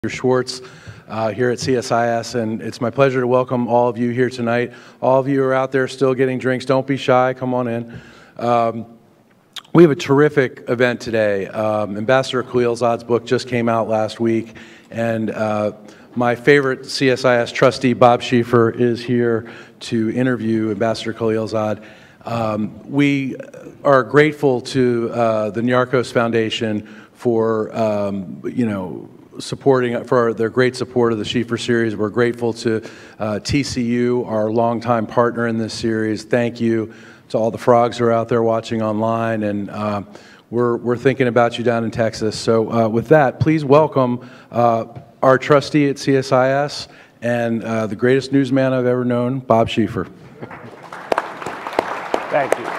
Schwartz here at CSIS, and it's my pleasure to welcome all of you here tonight. All of you who are out there still getting drinks, don't be shy, come on in. We have a terrific event today. Ambassador Khalilzad's book just came out last week, and my favorite CSIS trustee, Bob Schieffer, is here to interview Ambassador Khalilzad. We are grateful to the Niarchos Foundation for, supporting for their great support of the Schieffer series. We're grateful to TCU, our longtime partner in this series. Thank you to all the frogs who are out there watching online, and we're thinking about you down in Texas. So with that, please welcome our trustee at CSIS and the greatest newsman I've ever known, Bob Schieffer. Thank you.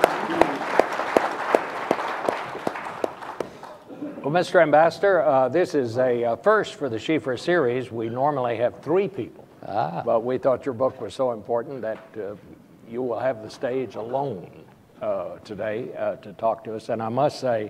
Well, Mr. Ambassador, this is a first for the Schieffer series. We normally have 3 people, but we thought your book was so important that you will have the stage alone today to talk to us. And I must say,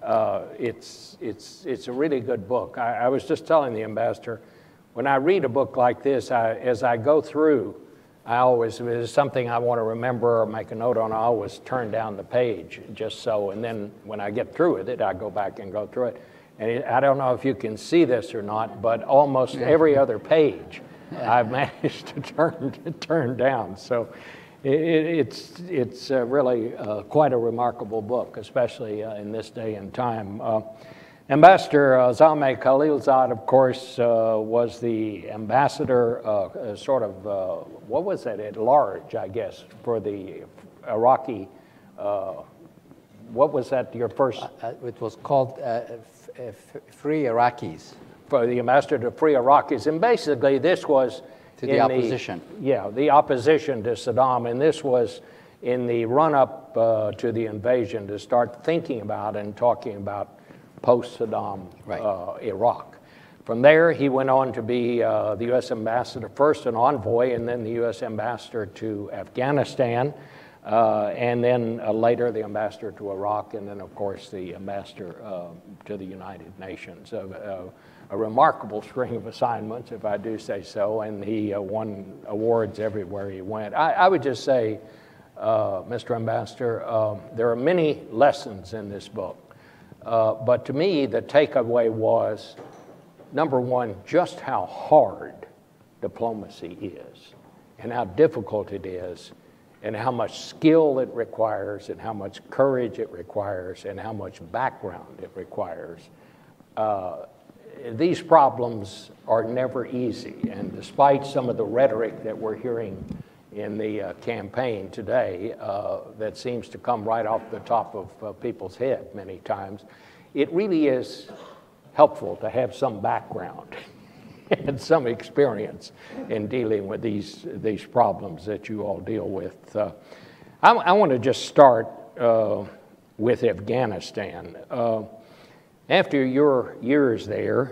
it's a really good book. I was just telling the ambassador, when I read a book like this, as I go through, I always, if there's something I want to remember or make a note on, I always turn down the page just so, and then when I get through with it, I go back and go through it. And I don't know if you can see this or not, but almost every other page I've managed to turn down. So it's really quite a remarkable book, especially in this day and time. Ambassador Zalmay Khalilzad, of course, was the ambassador, what was that, at large, I guess, for the Iraqi, what was that, your first? It was called Free Iraqis. For the ambassador to Free Iraqis, and basically this was to the opposition. The opposition to Saddam, and this was in the run-up to the invasion to start thinking about and talking about post-Saddam Iraq. From there, he went on to be the U.S. ambassador, first an envoy, and then the U.S. ambassador to Afghanistan, and then later the ambassador to Iraq, and then, of course, the ambassador to the United Nations. A remarkable string of assignments, if I do say so, and he won awards everywhere he went. I would just say, Mr. Ambassador, there are many lessons in this book. But to me, the takeaway was, number one, just how hard diplomacy is, and how difficult it is, and how much skill it requires, and how much courage it requires, and how much background it requires. These problems are never easy, and despite some of the rhetoric that we're hearing in the campaign today that seems to come right off the top of people's head many times, it really is helpful to have some background and some experience in dealing with these problems that you all deal with. I want to just start with Afghanistan. After your years there,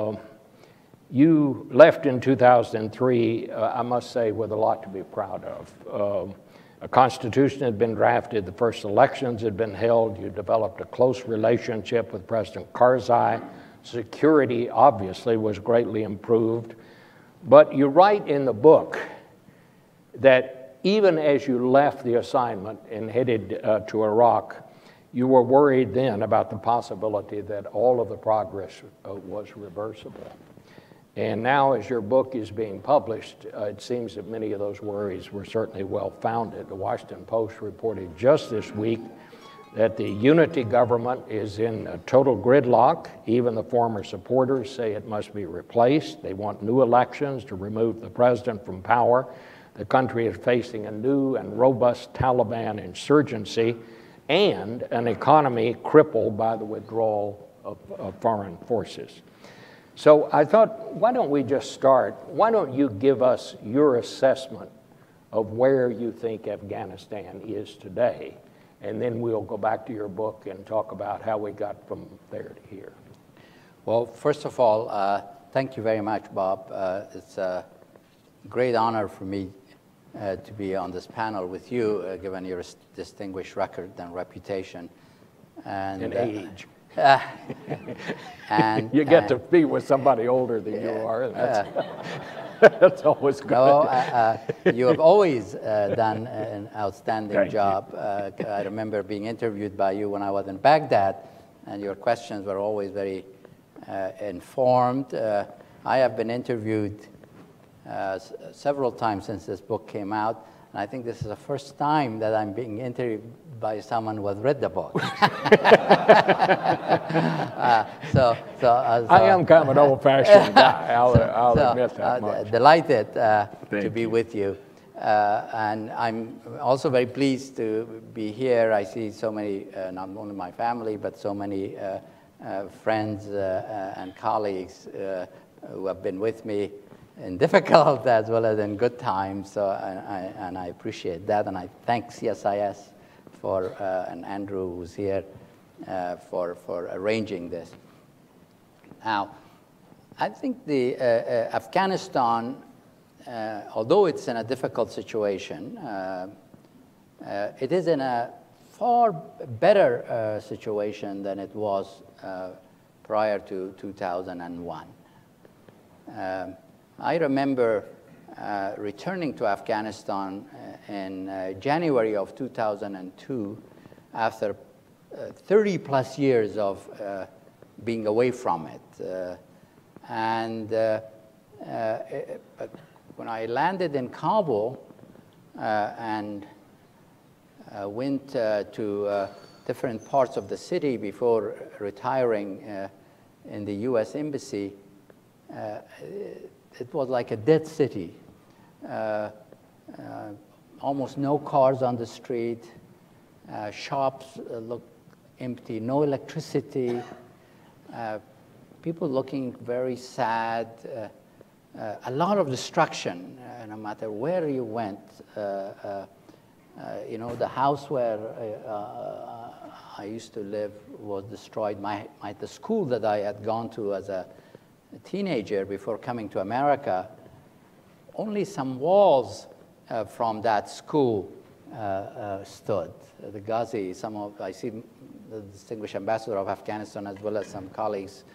you left in 2003, I must say, with a lot to be proud of. A constitution had been drafted, the first elections had been held, you developed a close relationship with President Karzai. Security, obviously, was greatly improved. But you write in the book that even as you left the assignment and headed to Iraq, you were worried then about the possibility that all of the progress was reversible. And now, as your book is being published, it seems that many of those worries were certainly well-founded. The Washington Post reported just this week that the unity government is in a total gridlock. Even the former supporters say it must be replaced. They want new elections to remove the president from power. The country is facing a new and robust Taliban insurgency and an economy crippled by the withdrawal of foreign forces. So I thought, why don't we just start? Why don't you give us your assessment of where you think Afghanistan is today? And then we'll go back to your book and talk about how we got from there to here. Well, first of all, thank you very much, Bob. It's a great honor for me to be on this panel with you, given your distinguished record and reputation. And age. And You get to be with somebody older than you are. That's always good. No, you have always done an outstanding Thank job. I remember being interviewed by you when I was in Baghdad, and your questions were always very informed. I have been interviewed several times since this book came out, and I think this is the first time that I'm being interviewed by someone who has read the book. I am kind of an old-fashioned guy. I'll admit that much. Delighted to Thank be you. with you. And I'm also very pleased to be here. I see so many, not only my family, but so many friends and colleagues who have been with me in difficult as well as in good times. So, and I appreciate that. And I thank CSIS for, and Andrew who's here, for arranging this. Now, I think the Afghanistan, although it's in a difficult situation, it is in a far better situation than it was prior to 2001. I remember returning to Afghanistan in January of 2002 after 30 plus years of being away from it. When I landed in Kabul and went to different parts of the city before retiring in the U.S. Embassy, it was like a dead city. Almost no cars on the street. Shops looked empty, no electricity. People looking very sad. A lot of destruction, no matter where you went. You know, the house where I used to live was destroyed. The school that I had gone to as a teenager before coming to America, only some walls from that school stood. The Ghazi, I see the distinguished ambassador of Afghanistan as well as some colleagues.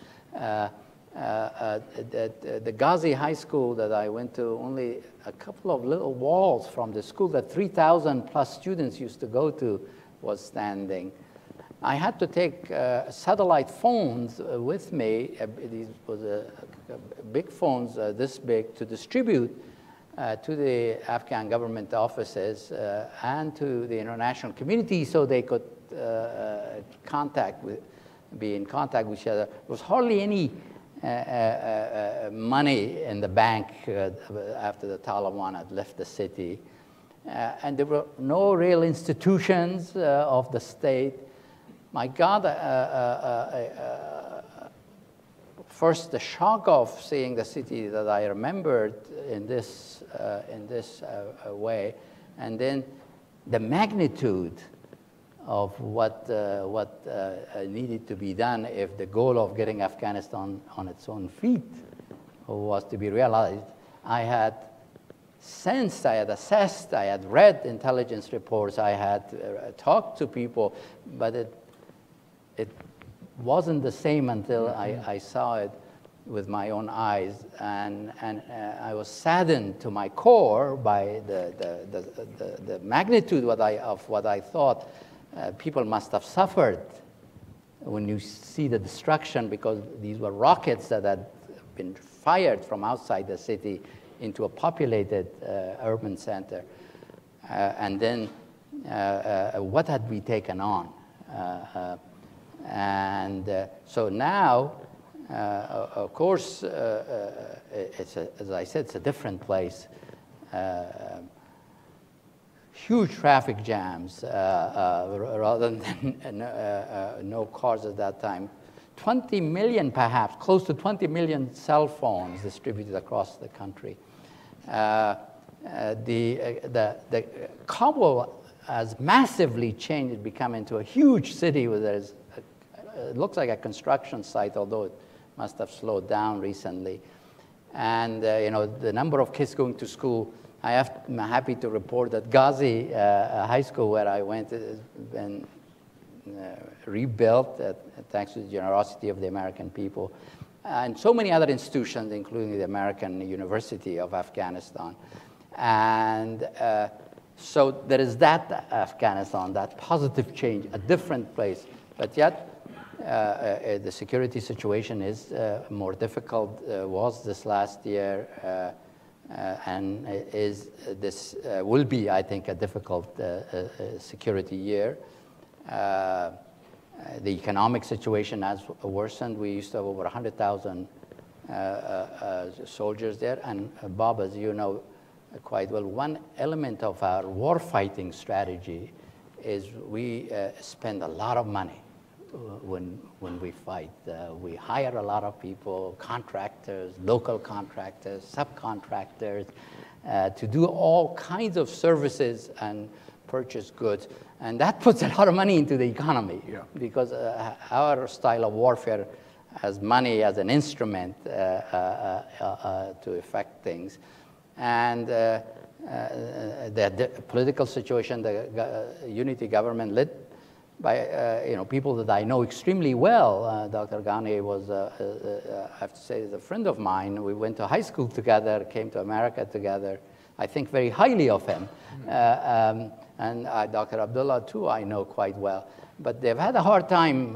The Ghazi High School that I went to, only a couple of little walls from the school that 3,000 plus students used to go to was standing. I had to take satellite phones with me. These were big phones, this big, to distribute to the Afghan government offices and to the international community so they could be in contact with each other. There was hardly any money in the bank after the Taliban had left the city. And there were no real institutions of the state. My God, first the shock of seeing the city that I remembered in this way, and then the magnitude of what needed to be done if the goal of getting Afghanistan on its own feet was to be realized. I had sensed, I had assessed, I had read intelligence reports, I had talked to people, but it wasn't the same until I saw it with my own eyes, and I was saddened to my core by the magnitude of what I thought people must have suffered when you see the destruction, because these were rockets that had been fired from outside the city into a populated urban center. And then what had we taken on? So now, of course, as I said, it's a different place. Huge traffic jams rather than no cars at that time. 20 million, perhaps, close to 20 million cell phones distributed across the country. The Kabul has massively changed. It become into a huge city where there's it looks like a construction site, although it must have slowed down recently. And you know, the number of kids going to school, I'm happy to report that Ghazi High School, where I went, has been rebuilt thanks to the generosity of the American people, and so many other institutions, including the American University of Afghanistan. And so there is that Afghanistan, that positive change, a different place. But yet, the security situation is more difficult, was this last year, and will be, I think, a difficult security year. The economic situation has worsened. We used to have over 100,000 soldiers there. And Bob, as you know quite well, one element of our war-fighting strategy is we spend a lot of money when we fight. We hire a lot of people, contractors, local contractors, subcontractors, to do all kinds of services and purchase goods. And that puts a lot of money into the economy, because our style of warfare has money as an instrument to affect things. And the political situation, the unity government led by people that I know extremely well. Dr. Ghani was, I have to say, is a friend of mine. We went to high school together, came to America together. I think very highly of him. And Dr. Abdullah, too, I know quite well. But they've had a hard time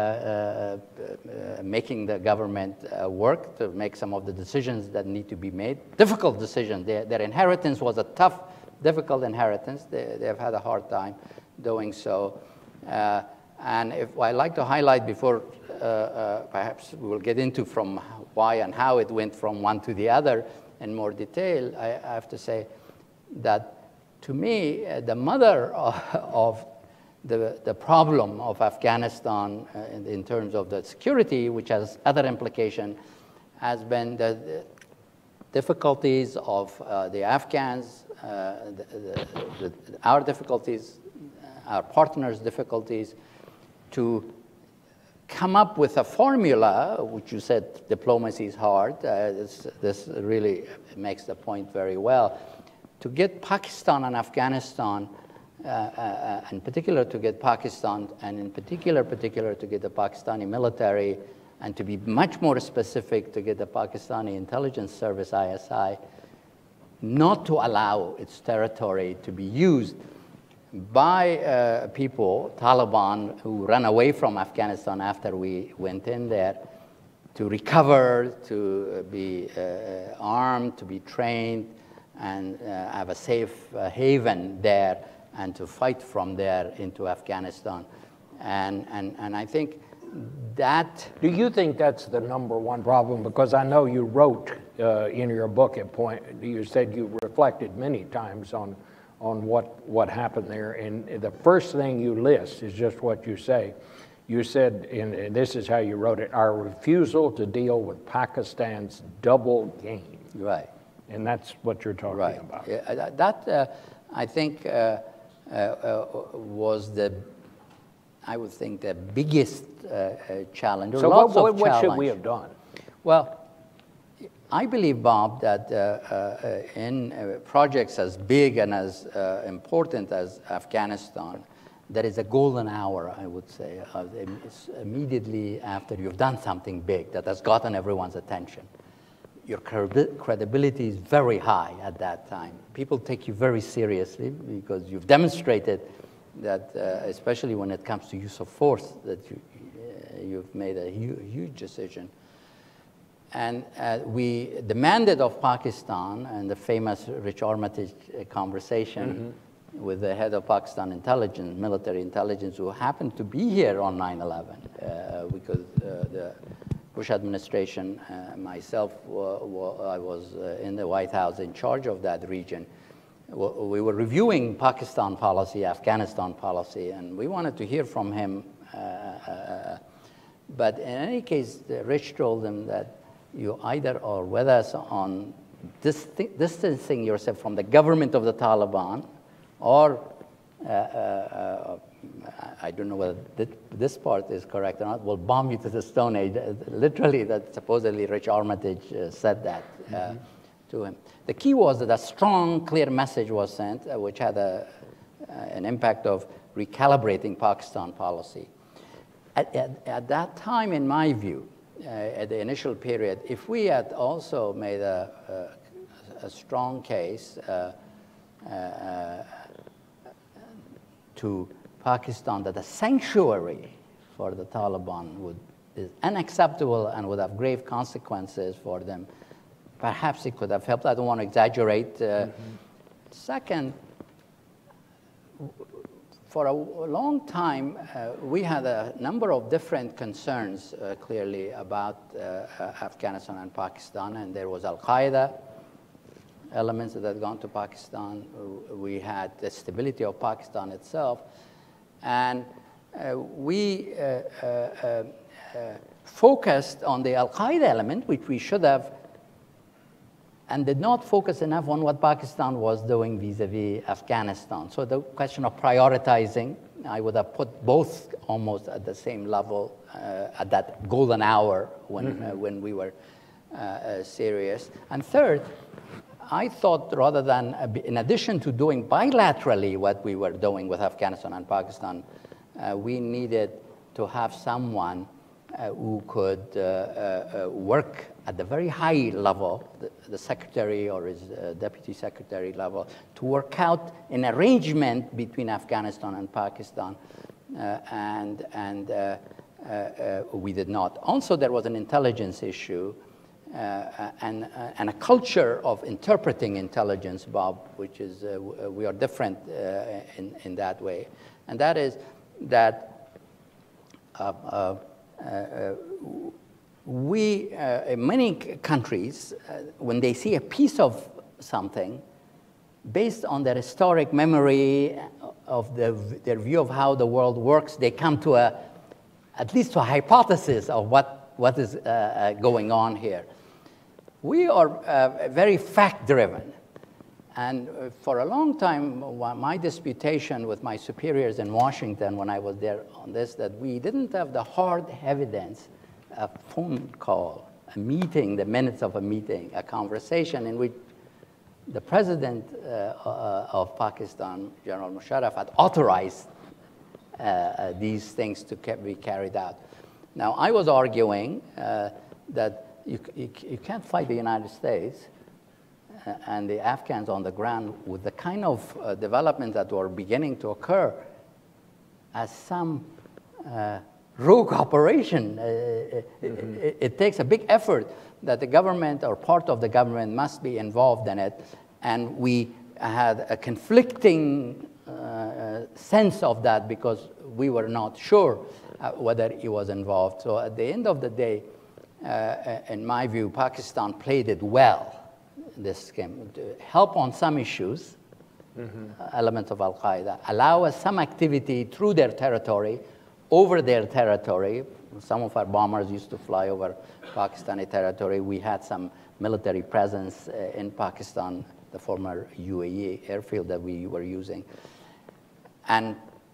making the government work to make some of the decisions that need to be made. Difficult decisions. Their inheritance was a tough, difficult inheritance. They've had a hard time doing so. And if I'd like to highlight before, perhaps we will get into from why and how it went from one to the other in more detail, I have to say that to me, the mother of the problem of Afghanistan in terms of the security, which has other implications, has been the difficulties of the Afghans, our difficulties, our partners' difficulties to come up with a formula, which you said diplomacy is hard. This really makes the point very well. To get Pakistan and Afghanistan, in particular to get Pakistan, and in particular to get the Pakistani military, and to be much more specific, to get the Pakistani intelligence service, ISI, not to allow its territory to be used by people, Taliban, who ran away from Afghanistan after we went in there, to recover, to be armed, to be trained, and have a safe haven there, and to fight from there into Afghanistan. And I think that... Do you think that's the number one problem? Because I know you wrote in your book at point, you said you reflected many times on what happened there, and the first thing you list is just what you say. You said, and this is how you wrote it, our refusal to deal with Pakistan's double game. Right. And that's what you're talking about. Yeah, that I think, was I would think, the biggest challenge. So what should we have done? Well, I believe, Bob, that in projects as big and as important as Afghanistan, there is a golden hour, I would say, immediately after you've done something big that has gotten everyone's attention. Your credibility is very high at that time. People take you very seriously because you've demonstrated that, especially when it comes to use of force, that you've made a huge decision. And we demanded of Pakistan, and the famous Rich Armitage conversation with the head of Pakistan intelligence, military intelligence, who happened to be here on 9/11, because the Bush administration, myself, I was in the White House in charge of that region. We were reviewing Pakistan policy, Afghanistan policy, and we wanted to hear from him. But in any case, Rich told them that you either are with us on distancing yourself from the government of the Taliban, or I don't know whether this part is correct or not, we'll bomb you to the Stone Age. Literally, that supposedly Rich Armitage said that to him. The key was that a strong, clear message was sent, which had an impact of recalibrating Pakistan policy. At that time, in my view, at the initial period, if we had also made a strong case to Pakistan that a sanctuary for the Taliban is unacceptable and would have grave consequences for them, perhaps it could have helped. I don't want to exaggerate. Second, for a long time, we had a number of different concerns, clearly, about Afghanistan and Pakistan, and there was Al-Qaeda elements that had gone to Pakistan. We had the stability of Pakistan itself, and we focused on the Al-Qaeda element, which we should have, and did not focus enough on what Pakistan was doing vis-a-vis Afghanistan. So the question of prioritizing, I would have put both almost at the same level at that golden hour when we were serious. And third, I thought rather than, in addition to doing bilaterally what we were doing with Afghanistan and Pakistan, we needed to have someone who could work at the very high level, the secretary or his deputy secretary level, to work out an arrangement between Afghanistan and Pakistan, and we did not. Also, there was an intelligence issue and a culture of interpreting intelligence, Bob, which is, we are different in that way. And that is that we, in many countries, when they see a piece of something, based on their historic memory of their view of how the world works, they come to at least to a hypothesis of what is going on here. We are very fact-driven. And for a long time, my disputation with my superiors in Washington when I was there on this, that we didn't have the hard evidence, a phone call, a meeting, the minutes of a meeting, a conversation in which the president of Pakistan, General Musharraf, had authorized these things to be carried out. Now, I was arguing that you can't fight the United States and the Afghans on the ground with the kind of developments that were beginning to occur as some rogue operation. It takes a big effort that the government or part of the government must be involved in it, and we had a conflicting sense of that because we were not sure whether he was involved. So at the end of the day, in my view, Pakistan played it well, this game, to help on some issues, elements of Al-Qaeda, allow us some activity through their territory, over their territory. Some of our bombers used to fly over Pakistani territory. We had some military presence in Pakistan, the former UAE airfield that we were using. And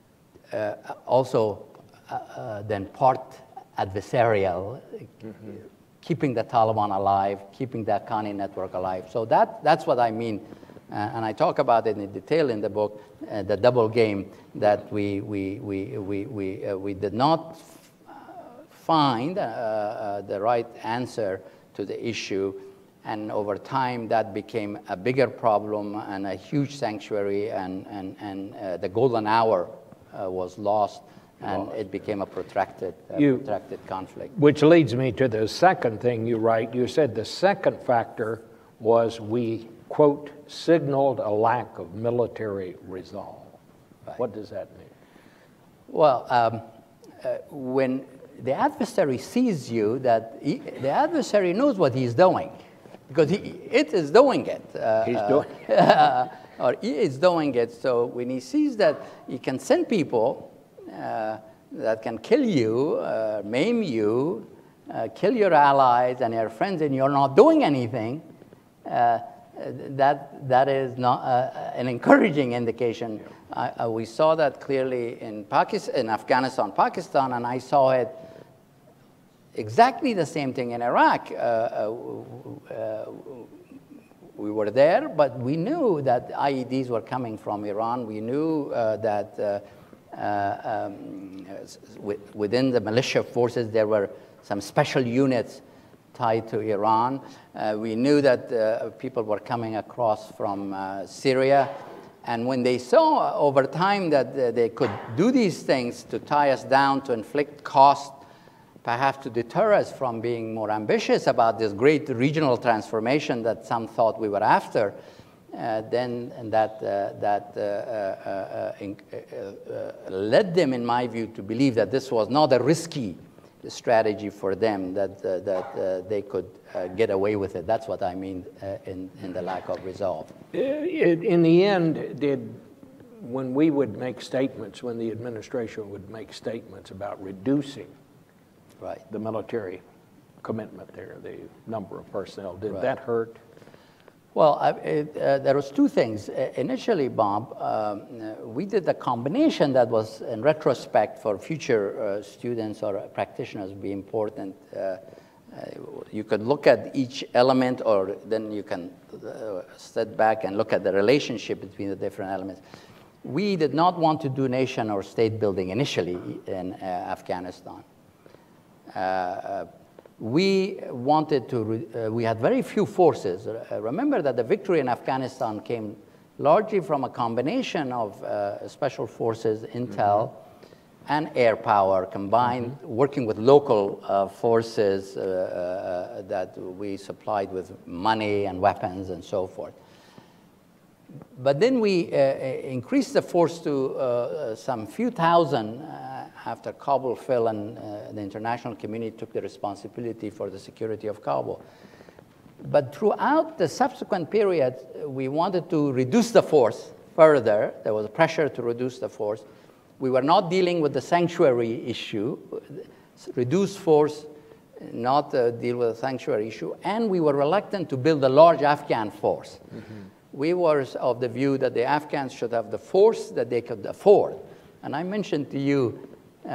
also then part adversarial, keeping the Taliban alive, keeping the Haqqani network alive. So that's what I mean. And I talk about it in detail in the book, the double game that we did not find the right answer to the issue. And over time, that became a bigger problem and a huge sanctuary, and the golden hour was lost, and it became a protracted conflict. Which leads me to the second thing you write. You said the second factor was we, quote, signaled a lack of military resolve. Right. What does that mean? Well, when the adversary sees you, the adversary knows what he's doing, because it is doing it. He's doing it. Or he is doing it. So when he sees that he can send people that can kill you, maim you, kill your allies and your friends, and you're not doing anything, that is not an encouraging indication. We saw that clearly in Afghanistan, Pakistan, and I saw it exactly the same thing in Iraq. We were there, but we knew that IEDs were coming from Iran. We knew that Within the militia forces, there were some special units tied to Iran. We knew that people were coming across from Syria. And when they saw over time that they could do these things to tie us down, to inflict cost, perhaps to deter us from being more ambitious about this great regional transformation that some thought we were after, then that led them, in my view, to believe that this was not a risky strategy for them, that they could get away with it. That's what I mean in the lack of resolve. In the end, when we would make statements, when the administration would make statements about reducing the military commitment there, the number of personnel, did that hurt? Well, there was two things. Initially, Bob, we did a combination that was, in retrospect, for future students or practitioners, be important. You could look at each element, or then you can step back and look at the relationship between the different elements. We did not want to do nation or state building initially in Afghanistan. We wanted to, we had very few forces. Remember that the victory in Afghanistan came largely from a combination of special forces, intel, and air power combined, working with local forces that we supplied with money and weapons and so forth. But then we increased the force to some few thousand after Kabul fell, and the international community took the responsibility for the security of Kabul. But throughout the subsequent period, we wanted to reduce the force further. There was pressure to reduce the force. We were not dealing with the sanctuary issue, reduce force, not deal with the sanctuary issue, and we were reluctant to build a large Afghan force. We were of the view that the Afghans should have the force that they could afford. And I mentioned to you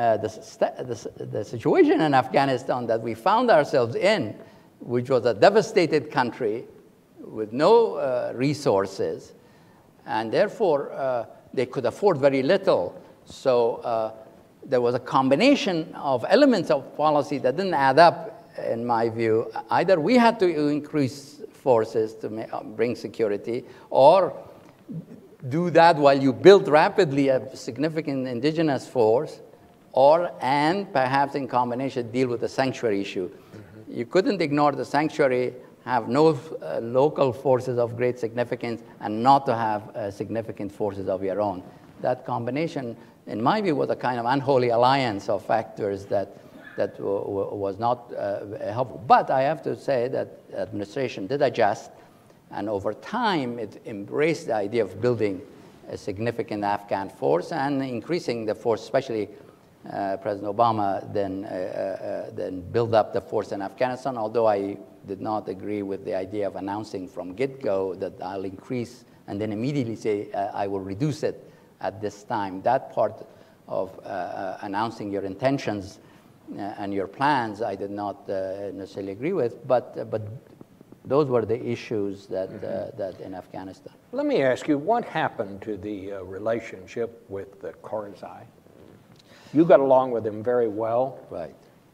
the situation in Afghanistan that we found ourselves in, which was a devastated country with no resources, and therefore they could afford very little. So there was a combination of elements of policy that didn't add up, in my view. Either we had to increase forces to bring security, or do that while you build rapidly a significant indigenous force, and perhaps in combination deal with the sanctuary issue. You couldn't ignore the sanctuary, have no local forces of great significance, and not to have significant forces of your own. That combination, in my view, was a kind of unholy alliance of factors that was not helpful. But I have to say that the administration did adjust, and over time it embraced the idea of building a significant Afghan force and increasing the force, especially President Obama then built up the force in Afghanistan, although I did not agree with the idea of announcing from get-go that I'll increase and then immediately say I will reduce it at this time. That part of announcing your intentions and your plans I did not necessarily agree with, but those were the issues that in Afghanistan. Let me ask you, what happened to the relationship with Karzai? You got along with him very well. Right.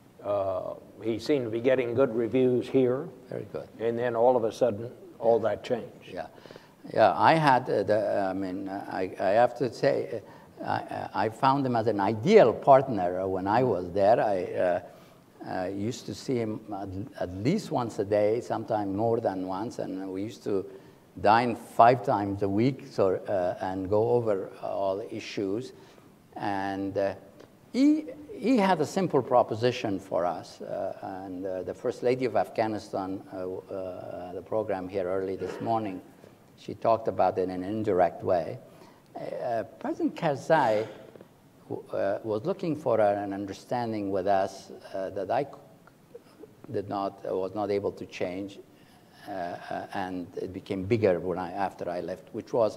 He seemed to be getting good reviews here. Very good. And then all of a sudden, all that changed. Yeah. Yeah, I had, I have to say, I found him as an ideal partner when I was there. I used to see him at least once a day, sometimes more than once, and we used to dine 5 times a week and go over all the issues. And he had a simple proposition for us, and the First Lady of Afghanistan, the program here early this morning, she talked about it in an indirect way. President Karzai was looking for an understanding with us that I was not able to change, and it became bigger after I left, which was,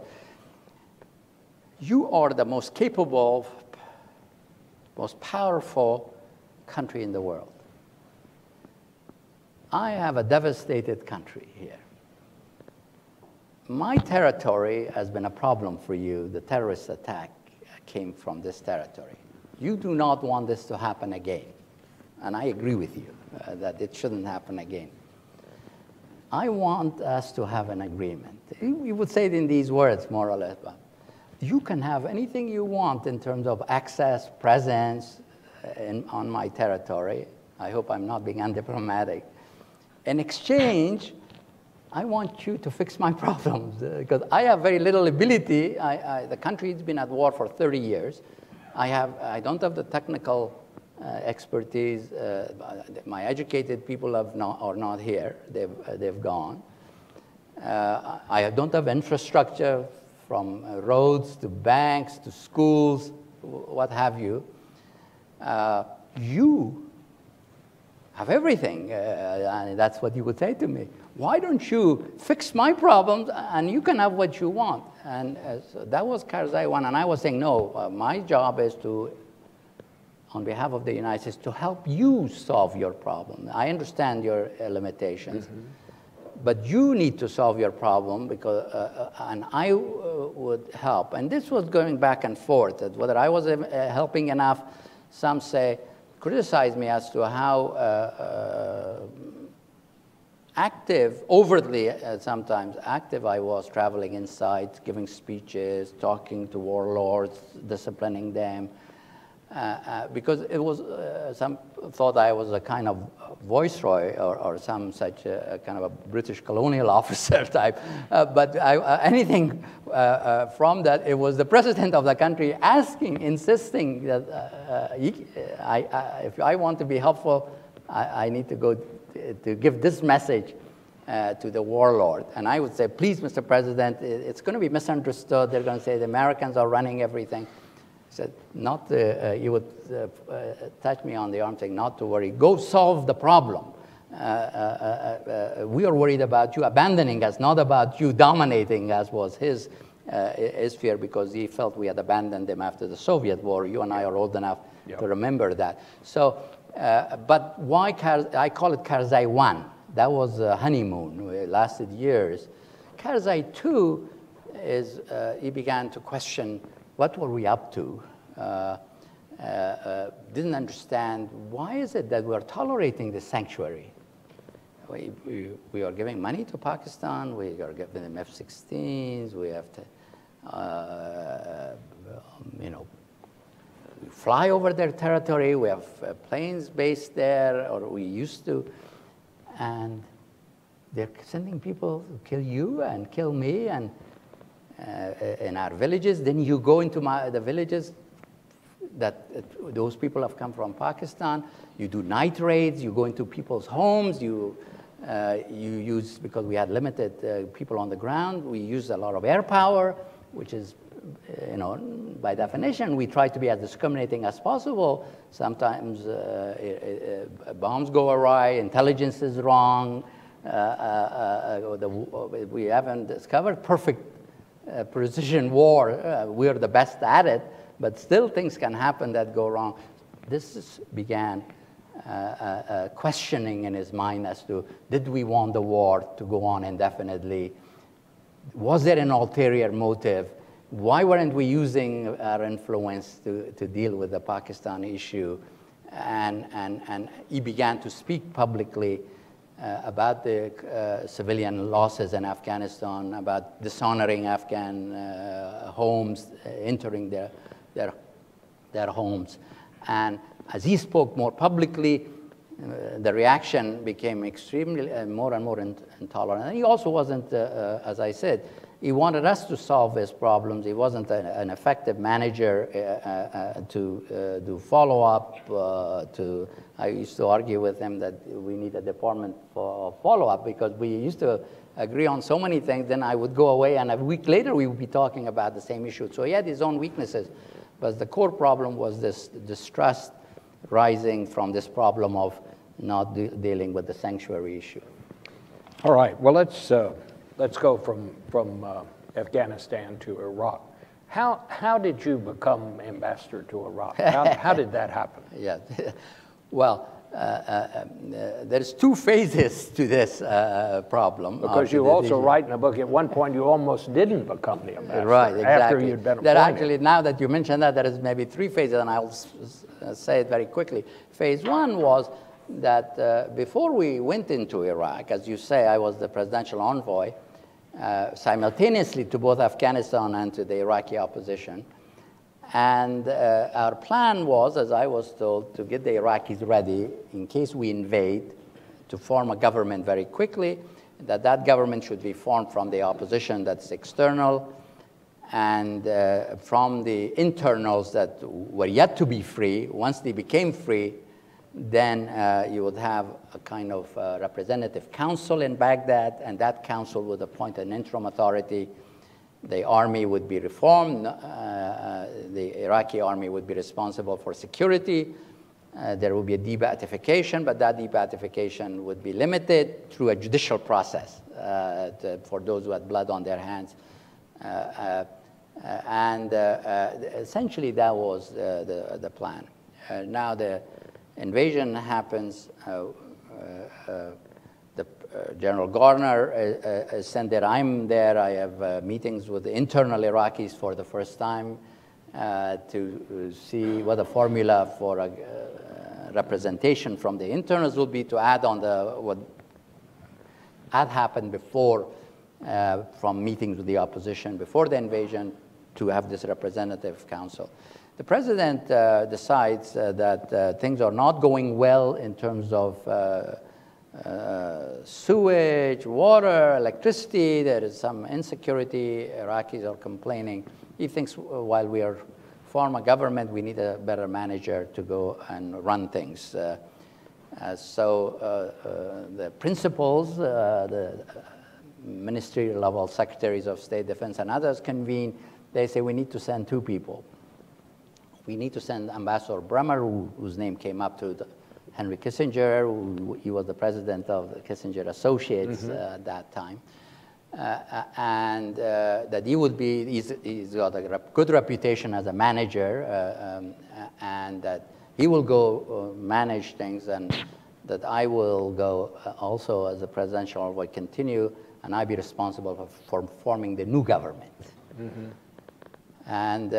you are the most capable, most powerful country in the world. I have a devastated country here. My territory has been a problem for you. The terrorist attack came from this territory. You do not want this to happen again. And I agree with you that it shouldn't happen again. I want us to have an agreement. You would say it in these words, more or less. You can have anything you want in terms of access, presence on my territory. I hope I'm not being undiplomatic. In exchange, I want you to fix my problems because I have very little ability. The country's been at war for 30 years. I don't have the technical expertise. My educated people are not here. They've gone. I don't have infrastructure from roads to banks to schools, what have you. You have everything, and that's what you would say to me. Why don't you fix my problems and you can have what you want? And so that was Karzai 1, and I was saying, no, my job is to, on behalf of the United States, to help you solve your problem. I understand your limitations, but you need to solve your problem, because, and I would help. And this was going back and forth, that whether I was helping enough. Some say, criticize me as to how active, overtly sometimes active I was, traveling inside, giving speeches, talking to warlords, disciplining them. Because it was, some thought I was a kind of viceroy or some such kind of a British colonial officer type. But anything from that, it was the president of the country asking, insisting that if I want to be helpful, I need to go to give this message to the warlord. And I would say, please, Mr. President, it's going to be misunderstood. They're going to say the Americans are running everything. Said, not you would touch me on the arm saying, not to worry, go solve the problem. We are worried about you abandoning us, not about you dominating us, was his fear, because he felt we had abandoned him after the Soviet war. You and I are old enough to remember that. So, but why I call it Karzai 1. That was a honeymoon. It lasted years. Karzai 2 is, he began to question, what were we up to? Didn't understand, why is it that we're tolerating the sanctuary? We are giving money to Pakistan, we are giving them F-16s, we have to, you know, we fly over their territory, we have planes based there, or we used to, and they're sending people to kill you and kill me, and in our villages. Then you go into the villages that those people have come from Pakistan. You do night raids. You go into people's homes. You use, because we had limited people on the ground, we used a lot of air power, which is, you know, by definition, we try to be as discriminating as possible. Sometimes bombs go awry, intelligence is wrong. We haven't discovered perfect precision war. We're the best at it, but still things can happen that go wrong. This began questioning in his mind as to, did we want the war to go on indefinitely? Was there an ulterior motive? Why weren't we using our influence to deal with the Pakistan issue? And he began to speak publicly about the civilian losses in Afghanistan, about dishonoring Afghan homes, entering their homes. And as he spoke more publicly, the reaction became extremely more and more intolerant. And he also wasn't, as I said, he wanted us to solve his problems. He wasn't an effective manager to do follow-up. I used to argue with him that we need a department for follow-up, because we used to agree on so many things. Then I would go away, and a week later we would be talking about the same issue. So he had his own weaknesses. But the core problem was this distrust rising from this problem of not dealing with the sanctuary issue. All right. Well, let's go from Afghanistan to Iraq. How did you become ambassador to Iraq? How did that happen? Yeah. Well, there's two phases to this problem. Because you also write in a book, at one point you almost didn't become the ambassador. Right, exactly. After you'd been appointed. That actually, now that you mention that, there is maybe three phases, and I'll say it very quickly. Phase one was that before we went into Iraq, as you say, I was the presidential envoy, simultaneously to both Afghanistan and to the Iraqi opposition. And our plan was, as I was told, to get the Iraqis ready in case we invade, to form a government very quickly, that government should be formed from the opposition that's external, and from the internals that were yet to be free. Once they became free, then you would have a kind of representative council in Baghdad, and that council would appoint an interim authority. The army would be reformed. The Iraqi army would be responsible for security. There would be a de-Baathification, but that de-Baathification would be limited through a judicial process for those who had blood on their hands. Essentially, that was the plan. Now the invasion happens. General Garner sent there. I'm there. I have meetings with the internal Iraqis for the first time to see what the formula for representation from the internals will be, to add on what had happened before from meetings with the opposition before the invasion, to have this representative council. The president decides that things are not going well in terms of sewage, water, electricity. There is some insecurity. Iraqis are complaining. He thinks while we are form a government, we need a better manager to go and run things. So the principals, the ministerial level secretaries of state, defense, and others convene. They say we need to send two people. We need to send Ambassador Bremer, whose name came up to Henry Kissinger. He was the president of the Kissinger Associates at that time. And that he would be, he's got a good reputation as a manager, and that he will go manage things, and that I will go also as a presidential envoy, continue, and I be responsible for forming the new government. And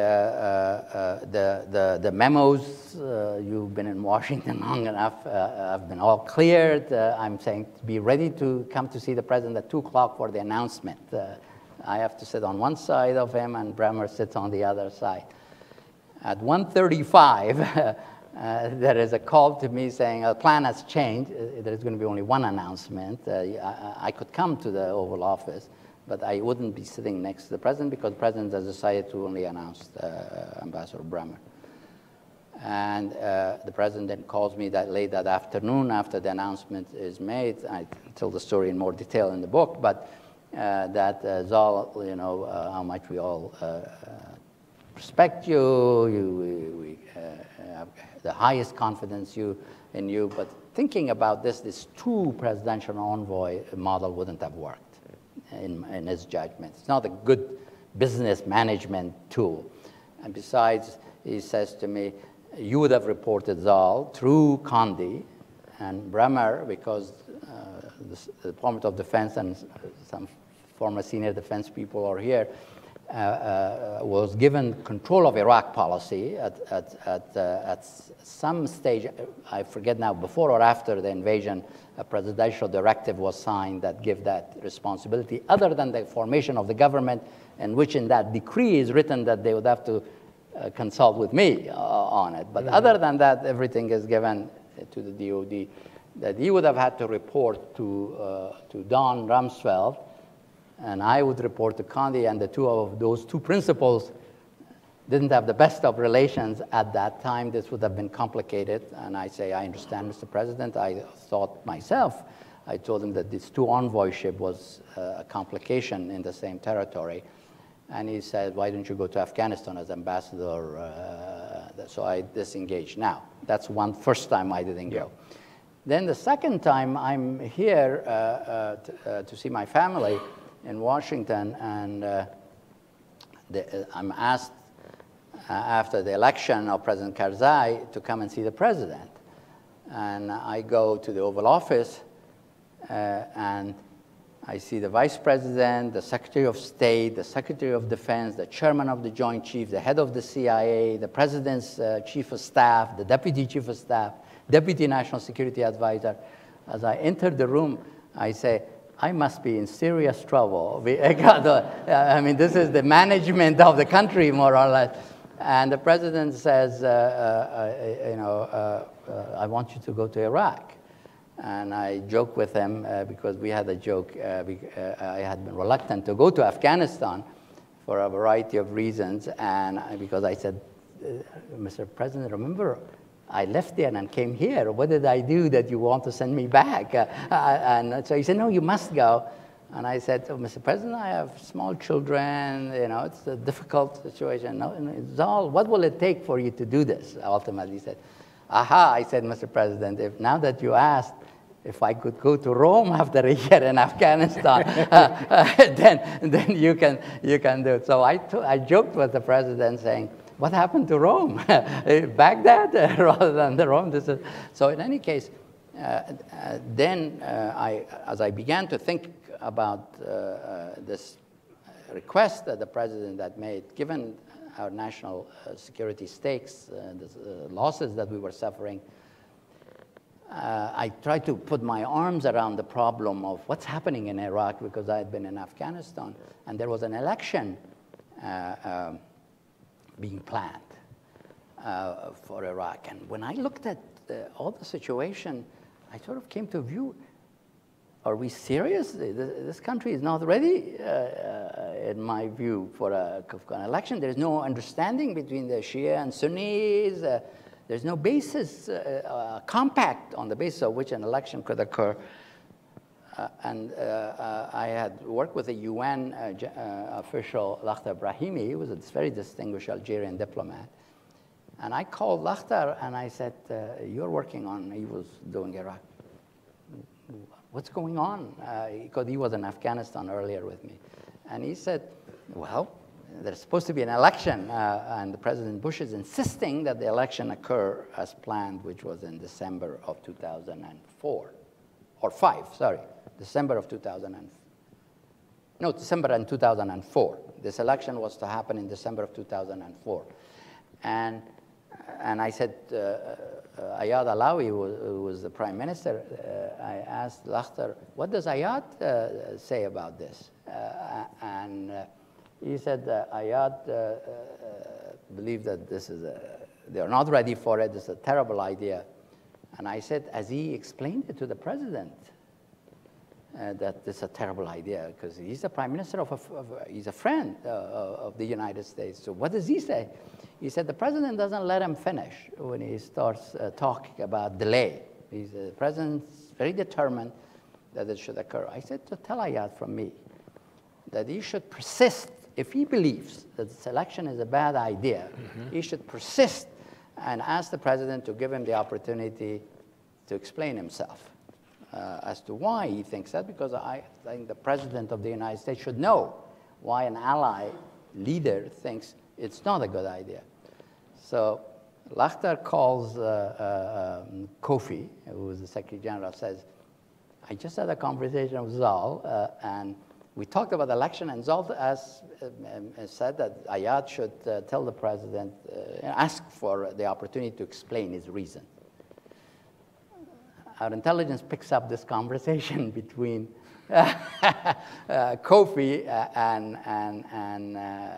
the memos, you've been in Washington long enough, have been all cleared. I'm saying to be ready to come to see the president at 2 o'clock for the announcement. I have to sit on one side of him, and Bremer sits on the other side. At 1:35, there is a call to me saying the plan has changed. There's going to be only one announcement. I could come to the Oval Office, but I wouldn't be sitting next to the president because the president has decided to only announce Ambassador Bremer. And the president then calls me that late that afternoon after the announcement is made. I tell the story in more detail in the book, but that Zal, you know, how much we all respect you, we have the highest confidence in you, but thinking about this two presidential envoy model wouldn't have worked. In his judgment. It's not a good business management tool. And besides, he says to me, you would have reported Zal through Condi and Bremer, because the Department of Defense and some former senior defense people are here, was given control of Iraq policy at some stage, I forget now, before or after the invasion. A presidential directive was signed that gave that responsibility, other than the formation of the government, in which in that decree is written that they would have to consult with me on it. But other than that, everything is given to the DOD. That he would have had to report to Don Rumsfeld, and I would report to Condi, and the two of those two principals didn't have the best of relations at that time. This would have been complicated. And I say, I understand, Mr. President. I thought myself, I told him that this two envoyship was a complication in the same territory. And he said, why don't you go to Afghanistan as ambassador? So I disengaged. Now, that's first time I didn't go. Then the second time, I'm here to see my family in Washington, and I'm asked after the election of President Karzai to come and see the president. And I go to the Oval Office, and I see the Vice President, the Secretary of State, the Secretary of Defense, the Chairman of the Joint Chiefs, the head of the CIA, the President's Chief of Staff, the Deputy Chief of Staff, Deputy National Security Advisor. As I enter the room, I say, I must be in serious trouble. I mean, this is the management of the country, more or less. And the President says, I want you to go to Iraq. And I joke with him because we had a joke. I had been reluctant to go to Afghanistan for a variety of reasons. And because I said, Mr. President, remember, I left there and came here. What did I do that you want to send me back? And so he said, no, you must go. And I said, oh, Mr. President, I have small children. It's a difficult situation. No, Zal, what will it take for you to do this? Ultimately, he said, aha, I said, Mr. President, now that you asked if I could go to Rome after a year in Afghanistan, then you can do it. So I joked with the President saying, what happened to Rome? Baghdad rather than the Rome? So in any case, then as I began to think about this request that the President had made, given our national security stakes, the losses that we were suffering, I tried to put my arms around the problem of what's happening in Iraq because I had been in Afghanistan, and there was an election being planned for Iraq. And when I looked at all the situation, I sort of came to a view, are we serious? This country is not ready, in my view, for an election. There's no understanding between the Shia and Sunnis. There's no basis, compact on the basis of which an election could occur. I had worked with a UN official, Lakhdar Brahimi. He was a very distinguished Algerian diplomat. And I called Lakhdar and I said, you're working on, he was doing Iraq. What's going on? Because he was in Afghanistan earlier with me. And he said, well, there's supposed to be an election, and the President Bush is insisting that the election occur as planned, which was in December of 2004, or 5, sorry, December of 2004. This election was to happen in December of 2004. And I said, Ayad Alawi, who was the prime minister, I asked Lakhdar, what does Ayad say about this? He said, Ayad believed that they're not ready for it, this is a terrible idea. And I said, as he explained it to the president, that this is a terrible idea, because he's the prime minister he's a friend of the United States. So what does he say? He said, the president doesn't let him finish when he starts talking about delay. The president's very determined that it should occur. I said, to tell Ayad from me that he should persist. If he believes that this election is a bad idea, he should persist and ask the president to give him the opportunity to explain himself as to why he thinks that, because I think the president of the United States should know why an ally leader thinks it's not a good idea. So Lakhdar calls Kofi, who is the Secretary General, says, I just had a conversation with Zal, and we talked about the election, and Zal said that Ayad should tell the president, ask for the opportunity to explain his reason. Our intelligence picks up this conversation between Kofi and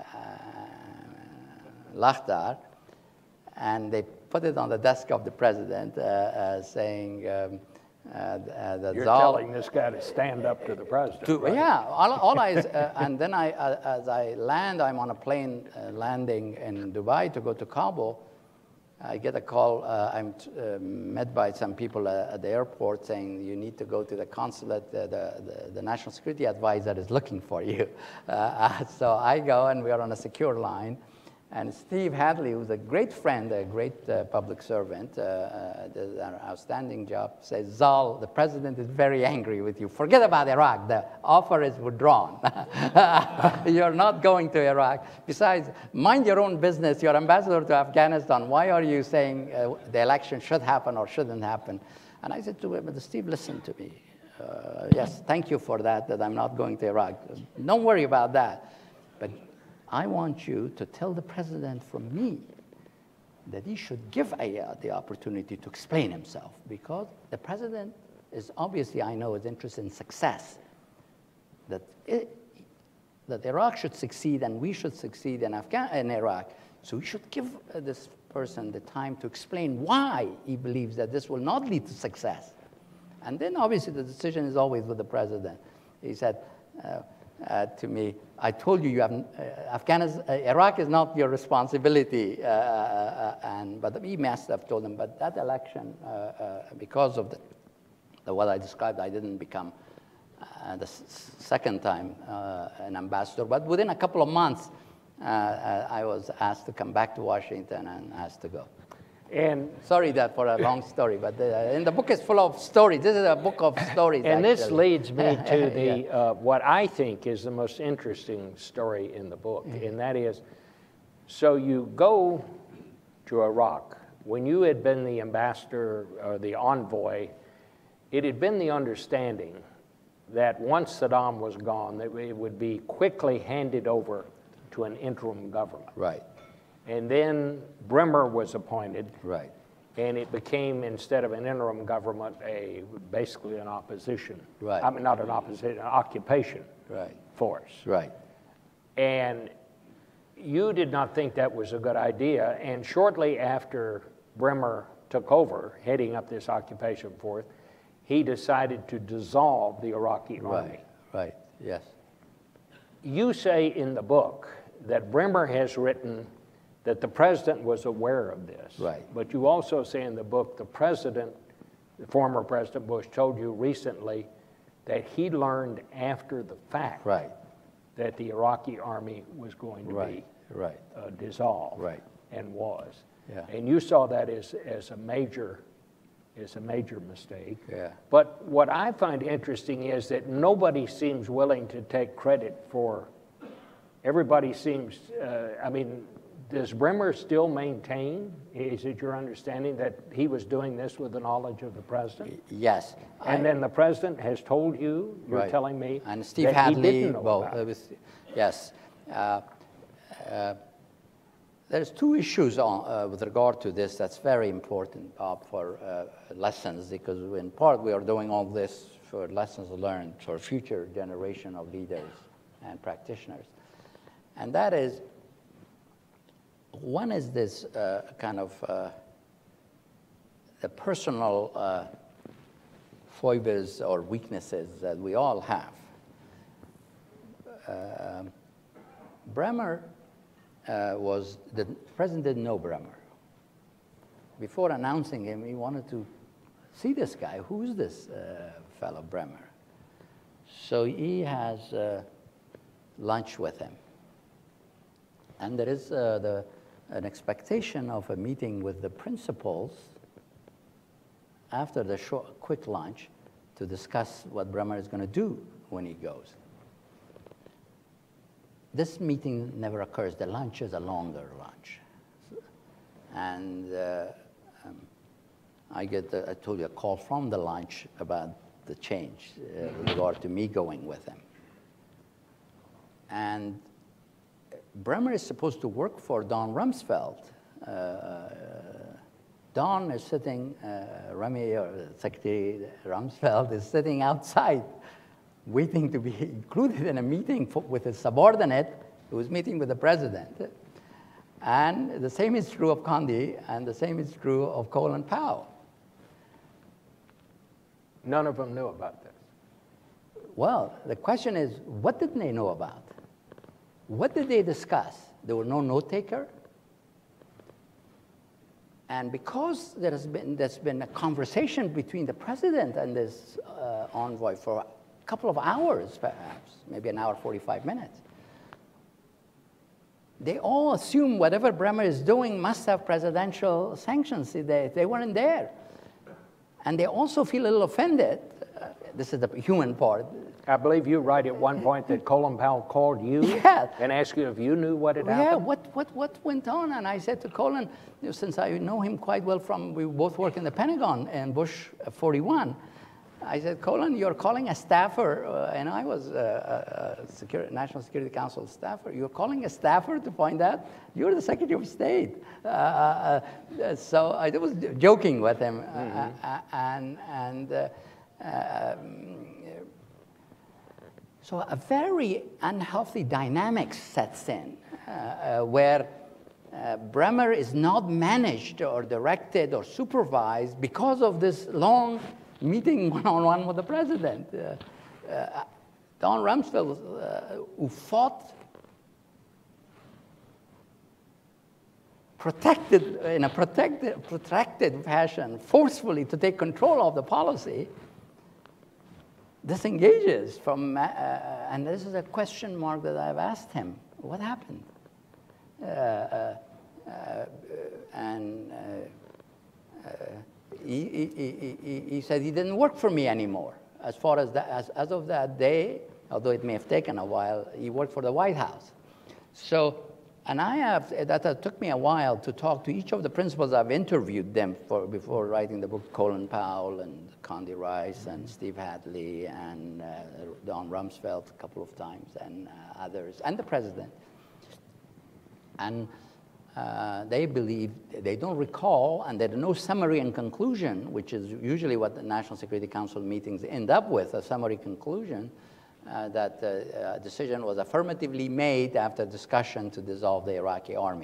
Lakhdar, and they put it on the desk of the president, saying that You're Zal, telling this guy to stand up to the president. Right? Yeah, and then as I land, I'm on a plane landing in Dubai to go to Kabul. I get a call. I'm met by some people at the airport saying, you need to go to the consulate. The national security advisor is looking for you. So I go, and we are on a secure line. And Steve Hadley, who's a great friend, a great public servant, does an outstanding job, says, Zal, the president is very angry with you. Forget about Iraq. The offer is withdrawn. You're not going to Iraq. Besides, mind your own business. You're ambassador to Afghanistan. Why are you saying the election should happen or shouldn't happen? And I said to him, Steve, listen to me. Yes, thank you for that I'm not going to Iraq. Don't worry about that. But I want you to tell the president from me that he should give Ayad the opportunity to explain himself, because the president is obviously, I know, is interested in success, that Iraq should succeed and we should succeed in Iraq. So we should give this person the time to explain why he believes that this will not lead to success. And then obviously the decision is always with the president. He said to me, I told you, Iraq is not your responsibility. But he must have told him, but that election, because of what I described, I didn't become the second time an ambassador. But within a couple of months, I was asked to come back to Washington and asked to go. And sorry that for a long story, but and the book is full of stories. This is a book of stories. And actually. This leads me to the what I think is the most interesting story in the book, and that is, so you go to Iraq. When you had been the ambassador or the envoy, it had been the understanding that once Saddam was gone, that it would be quickly handed over to an interim government. Right. And then Bremer was appointed. Right. And it became, instead of an interim government, basically an opposition. Right. I mean, not an opposition, an occupation force. Right. And you did not think that was a good idea. And shortly after Bremer took over, heading up this occupation force, he decided to dissolve the Iraqi army. Right. Yes. You say in the book that Bremer has written that the president was aware of this. Right. But you also say in the book the president, the former President Bush, told you recently that he learned after the fact that the Iraqi army was going to be dissolved, and was. Yeah. And you saw that as a major mistake. Yeah. But what I find interesting is that nobody seems willing to take credit for. Everybody seems. I mean, does Bremer still maintain? Is it your understanding that he was doing this with the knowledge of the president? Yes. And then the president has told you. You're telling me. And Steve that Hadley. He didn't know about it. Yes. There's two issues with regard to this that's very important, Bob, for lessons, because in part we are doing all this for lessons learned for future generation of leaders and practitioners. And that is, one is this kind of the personal foibles or weaknesses that we all have. Bremer the president didn't know Bremer. Before announcing him, he wanted to see this guy. Who's this fellow Bremer? So he has lunch with him. And there is an expectation of a meeting with the principals after the quick lunch to discuss what Bremer is going to do when he goes. This meeting never occurs. The lunch is a longer lunch. And I told you, a call from the lunch about the change with regard to me going with him. And Bremer is supposed to work for Don Rumsfeld. Don is sitting, Remy, or Secretary Rumsfeld, is sitting outside waiting to be included in a meeting with a subordinate who was meeting with the president. And the same is true of Condi, and the same is true of Colin Powell. None of them knew about this. Well, the question is, what did they know about? What did they discuss? There was no note-taker. And because there's been a conversation between the president and this envoy for a couple of hours, perhaps, maybe an hour, 45 minutes, they all assume whatever Bremer is doing must have presidential sanctions. They weren't there. And they also feel a little offended. This is the human part. I believe you write at one point that Colin Powell called you and asked you if you knew what had happened. Yeah, what went on? And I said to Colin, since I know him quite well we both work in the Pentagon in Bush 41, I said, Colin, you're calling a staffer, and I was a National Security Council staffer. You're calling a staffer to find out you're the Secretary of State. So I was joking with him, so a very unhealthy dynamic sets in, where Bremer is not managed or directed or supervised because of this long meeting one-on-one with the president. Don Rumsfeld, who fought in a protracted fashion, forcefully to take control of the policy, disengages from, and this is a question mark that I've asked him. What happened? He said he didn't work for me anymore. As far as as of that day, although it may have taken a while, he worked for the White House. So, and that took me a while to talk to each of the principals. I've interviewed them before writing the book, Colin Powell and Condi Rice and Steve Hadley and Don Rumsfeld a couple of times and others, and the president. And they believe, they don't recall, and there's no summary and conclusion, which is usually what the National Security Council meetings end up with, a summary conclusion, that a decision was affirmatively made after discussion to dissolve the Iraqi army.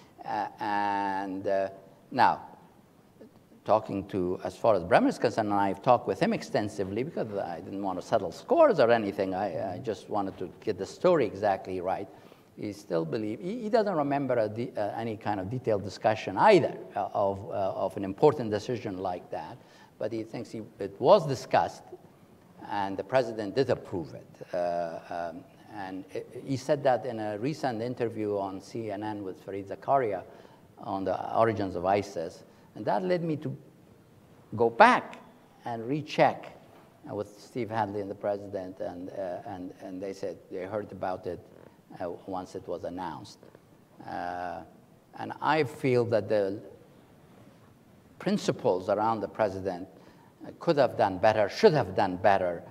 Now, talking to, as far as Bremer is concerned, and I've talked with him extensively because I didn't want to settle scores or anything. I just wanted to get the story exactly right. He still believes, he doesn't remember any kind of detailed discussion either of an important decision like that, but he thinks it was discussed and the president did approve it. He said that in a recent interview on CNN with Fareed Zakaria on the origins of ISIS, and that led me to go back and recheck with Steve Hadley and the president, and they said they heard about it once it was announced. And I feel that the principles around the president could have done better, should have done better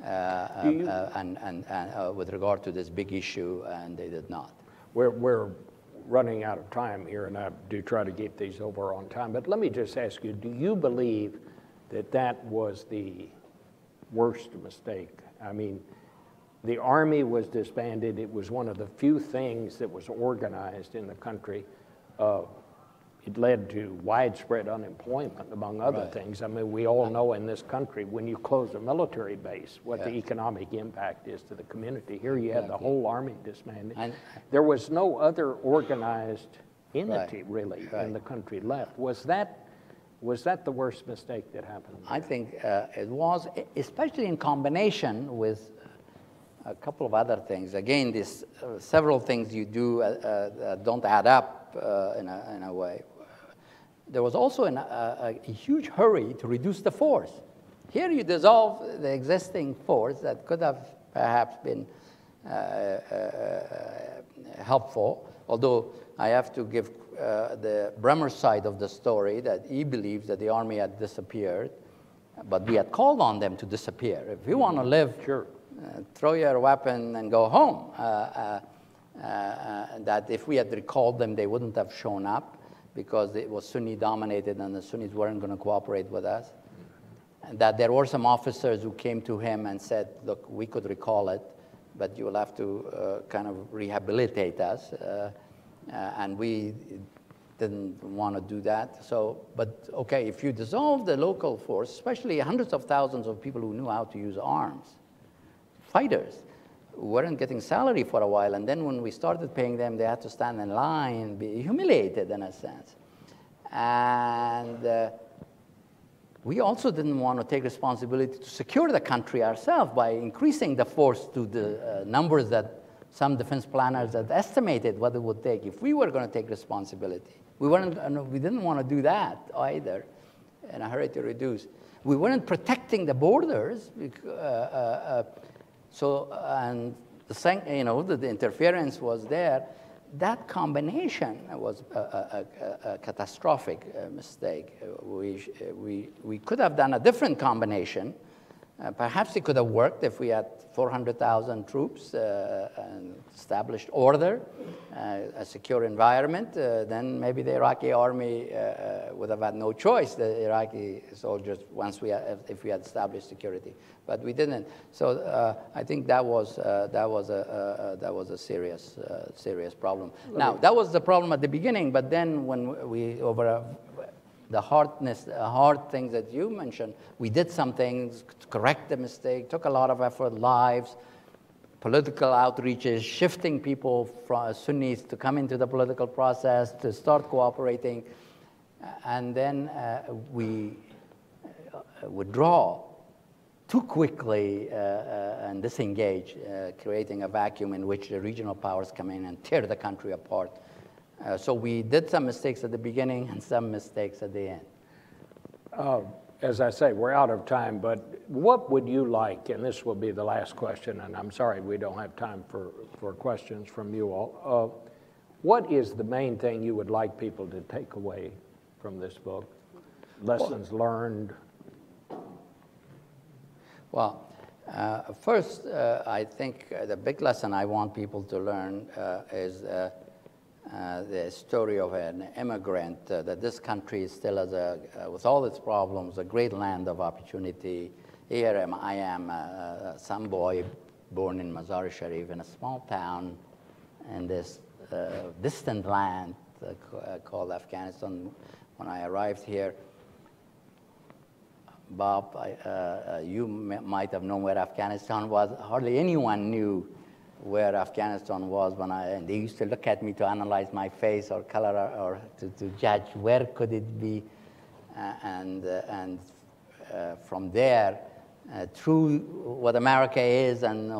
with regard to this big issue, and they did not. We're running out of time here, and I do try to keep these over on time, but let me just ask you, do you believe that that was the worst mistake? I mean, the Army was disbanded. It was one of the few things that was organized in the country. It led to widespread unemployment, among other things. I mean, we all know in this country, when you close a military base, what the economic impact is to the community. Here you had the whole Army disbanded. And there was no other organized entity, really, in the country left. Was that the worst mistake that happened? I think it was, especially in combination with a couple of other things. Again, this several things you do don't add up in a way. There was also a huge hurry to reduce the force. Here you dissolve the existing force that could have perhaps been helpful, although I have to give the Bremer side of the story, that he believes that the Army had disappeared, but we had called on them to disappear. If you want to live, throw your weapon and go home. That if we had recalled them, they wouldn't have shown up because it was Sunni dominated and the Sunnis weren't going to cooperate with us. And that there were some officers who came to him and said, look, we could recall it, but you will have to kind of rehabilitate us. And we didn't want to do that. So, but okay, if you dissolve the local force, especially hundreds of thousands of people who knew how to use arms, fighters, who weren't getting salary for a while, and then when we started paying them, they had to stand in line, be humiliated in a sense. And we also didn't want to take responsibility to secure the country ourselves by increasing the force to the numbers that some defense planners had estimated what it would take if we were going to take responsibility. We didn't want to do that either, in a hurry to reduce. We weren't protecting the borders, and the interference was there. That combination was a catastrophic mistake. We could have done a different combination. Perhaps it could have worked if we had 400,000 troops and established order, a secure environment. Then maybe the Iraqi army would have had no choice. The Iraqi soldiers, if we had established security, but we didn't. So I think that was a serious problem. Now that was the problem at the beginning, but then when we the hard things that you mentioned, we did some things to correct the mistake, took a lot of effort, lives, political outreaches, shifting people from Sunnis to come into the political process, to start cooperating, and then we withdraw too quickly and disengage, creating a vacuum in which the regional powers come in and tear the country apart. So we did some mistakes at the beginning and some mistakes at the end. As I say, we're out of time, but what would you like, and this will be the last question, and I'm sorry we don't have time for questions from you all. What is the main thing you would like people to take away from this book? Lessons learned? Well, first, I think the big lesson I want people to learn is the story of an immigrant, that this country is still, with all its problems, a great land of opportunity. Here I am, some boy born in Mazar-e-Sharif in a small town in this distant land called Afghanistan. When I arrived here, Bob, you might have known where Afghanistan was. Hardly anyone knew where Afghanistan was and they used to look at me to analyze my face or color or to judge where could it be, and from there, through what America is and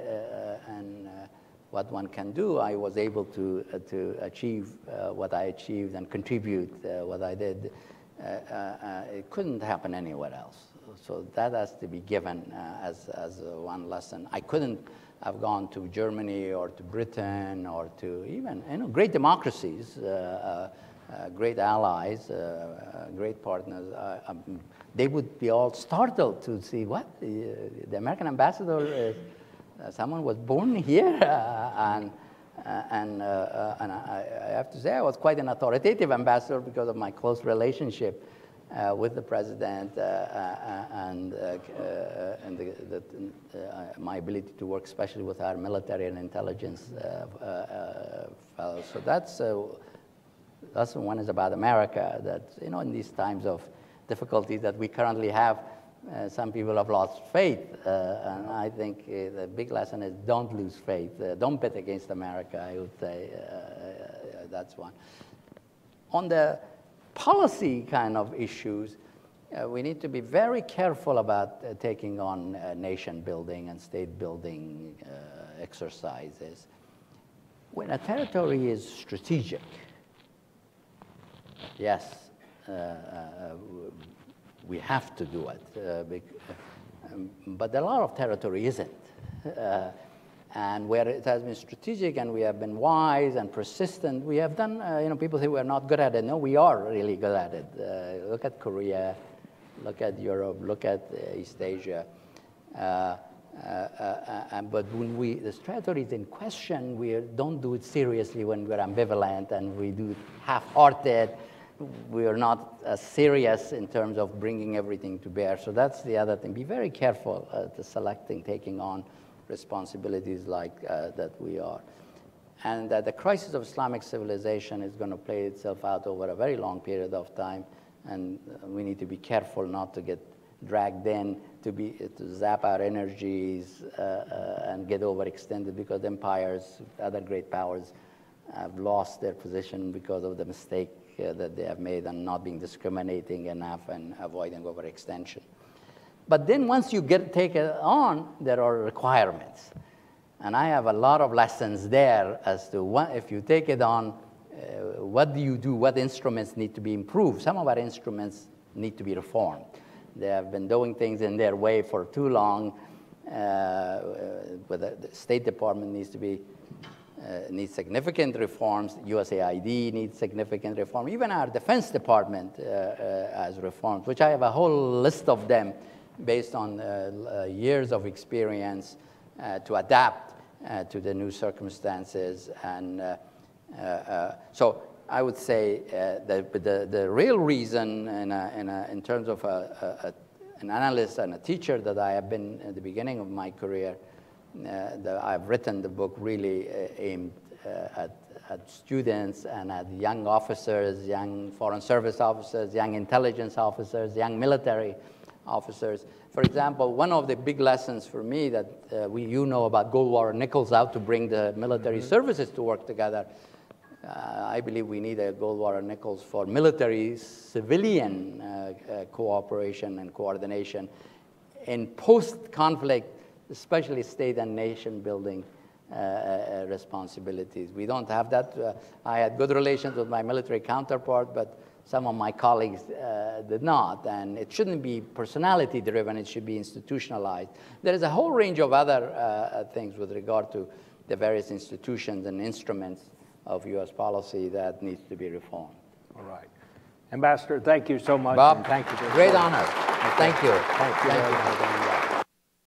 what one can do, I was able to achieve what I achieved and contribute what I did. It couldn't happen anywhere else. So that has to be given as one lesson. I couldn't have gone to Germany or to Britain or to even great democracies, great allies, great partners. They would be all startled to see what the American ambassador someone was born here, and I have to say I was quite an authoritative ambassador because of my close relationship with the president and my ability to work especially with our military and intelligence fellows. So that's one is about America, that in these times of difficulties that we currently have, some people have lost faith, and I think the big lesson is don't lose faith. Don't bet against America, I would say. That's one. On the policy kind of issues, we need to be very careful about taking on nation building and state building exercises. When a territory is strategic, yes, we have to do it, but a lot of territory isn't. And where it has been strategic and we have been wise and persistent, we have done, people say we're not good at it. No, we are really good at it. Look at Korea, look at Europe, look at East Asia. But when the territory is in question, we don't do it seriously when we're ambivalent and we do it half-hearted. We are not serious in terms of bringing everything to bear. So that's the other thing. Be very careful to selecting, taking on responsibilities like that we are. And the crisis of Islamic civilization is going to play itself out over a very long period of time, and we need to be careful not to get dragged in, to zap our energies and get overextended, because empires, other great powers, have lost their position because of the mistake that they have made and not being discriminating enough and avoiding overextension. But then once you take it on, there are requirements. And I have a lot of lessons there as to what, if you take it on, what do you do, what instruments need to be improved. Some of our instruments need to be reformed. They have been doing things in their way for too long. But the State Department needs significant reforms. USAID needs significant reform. Even our Defense Department has reforms, which I have a whole list of them based on years of experience to adapt to the new circumstances. And so I would say the real reason in terms of an analyst and a teacher that I have been at the beginning of my career, I've written the book really aimed at students and at young officers, young foreign service officers, young intelligence officers, young military officers. For example, one of the big lessons for me that you know about Goldwater Nichols, how to bring the military services to work together. I believe we need a Goldwater Nichols for military-civilian cooperation and coordination in post-conflict, especially state and nation building responsibilities. We don't have that. I had good relations with my military counterpart, but some of my colleagues did not. And it shouldn't be personality-driven. It should be institutionalized. There is a whole range of other things with regard to the various institutions and instruments of U.S. policy that needs to be reformed. All right. Ambassador, thank you so much. Bob, thank you. Great honor. Thank you. Thank you. Thank you.